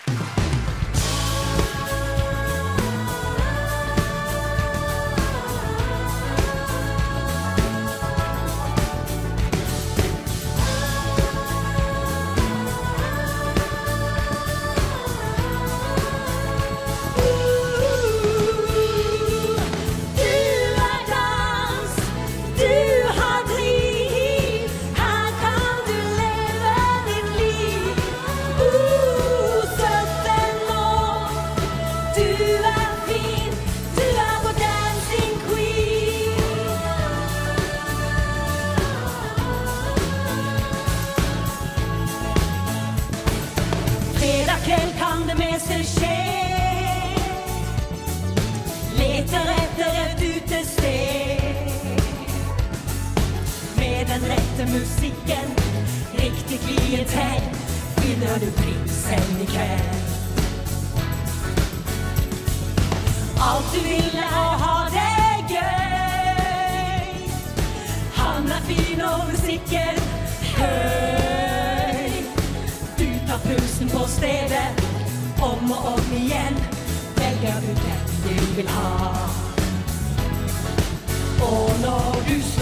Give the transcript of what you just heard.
Kväll kan det mesta ske. Letar efter ett utesteg med den rätta musiken, riktigt klientell. Vinner du prinsen ikväll. Allt du vill är att ha det göj. Han är fin och musiken höj. Du tar pulsen på stället om och om igen. Väljer du den du vill ha. Och när du